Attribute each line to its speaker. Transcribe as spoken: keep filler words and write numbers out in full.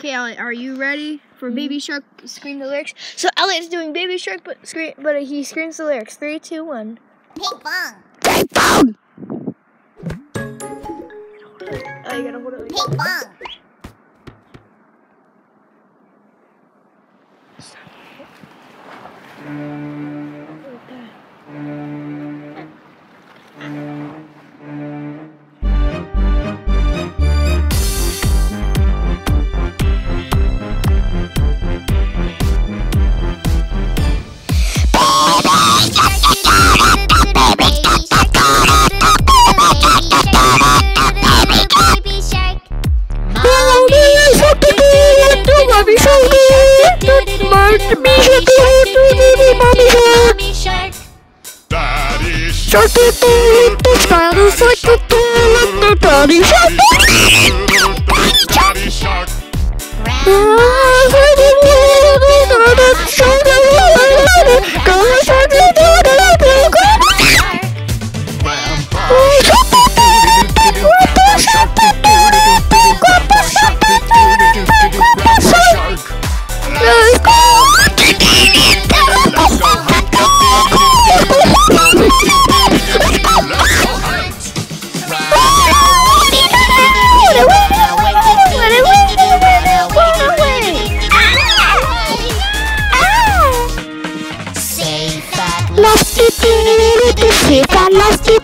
Speaker 1: Okay, Elliot, are you ready for Baby Shark scream the lyrics? So Elliot's doing Baby Shark, but scream, but he screams the lyrics. Three, two, one.
Speaker 2: Ping pong.
Speaker 1: Ping pong. Oh, you gotta hold it.
Speaker 2: Ping pong.
Speaker 3: Daddy
Speaker 4: Shark, Daddy Shark, Daddy Shark,
Speaker 3: Daddy Shark.
Speaker 4: Nasty, nasty,